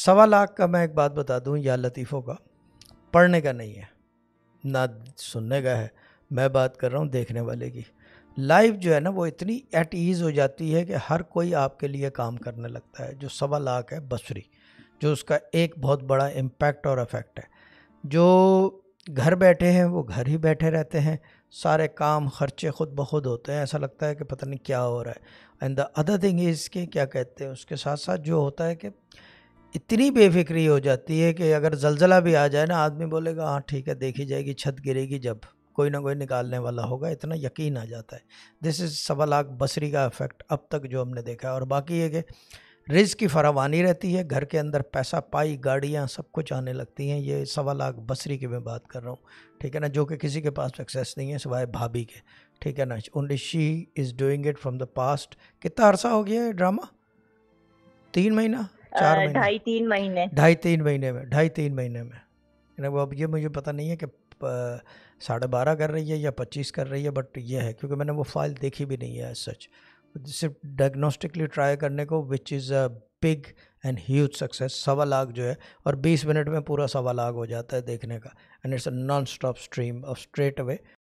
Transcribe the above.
1.25 लाख का मैं एक बात बता दूं, या लतीफ़ों का पढ़ने का नहीं है ना सुनने का है, मैं बात कर रहा हूँ देखने वाले की। लाइफ जो है ना वो इतनी एट ईज़ हो जाती है कि हर कोई आपके लिए काम करने लगता है। जो 1.25 लाख है बसरी, जो उसका एक बहुत बड़ा इम्पैक्ट और इफ़ेक्ट है। जो घर बैठे हैं वो घर ही बैठे रहते हैं, सारे काम खर्चे खुद ब खुद होते हैं, ऐसा लगता है कि पता नहीं क्या हो रहा है। And the other thing is कि क्या कहते हैं, उसके साथ साथ जो होता है कि इतनी बेफिक्री हो जाती है कि अगर ज़लज़ला भी आ जाए ना, आदमी बोलेगा हाँ ठीक है देखी जाएगी, छत गिरेगी जब कोई ना कोई निकालने वाला होगा, इतना यकीन आ जाता है। दिस इज़ 1.25 लाख बसरी का इफेक्ट अब तक जो हमने देखा है। और बाकी ये कि रिस्क की फरावानी रहती है, घर के अंदर पैसा पाई गाड़ियाँ सब कुछ आने लगती हैं। ये 1.25 लाख बसरी की मैं बात कर रहा हूँ, ठीक है ना, जो कि किसी के पास सक्सेस नहीं है सिवाय भाभी के, ठीक है ना। Only she is doing it from the past. कितना अरसा हो गया है ड्रामा? 3 महीना, 4 महीना, 2.5-3 महीने। 2.5-3 महीने में ना। वो अब ये मुझे पता नहीं है कि 12.5 कर रही है या 25 कर रही है, बट ये है क्योंकि मैंने वो फाइल देखी भी नहीं है सच। सिर्फ डायग्नोस्टिकली ट्राई करने को, which is a big and huge success. 1.25 lakh जो है, और 20 मिनट में पूरा 1.25 लाख हो जाता है देखने का। And it's a non stop stream of straight away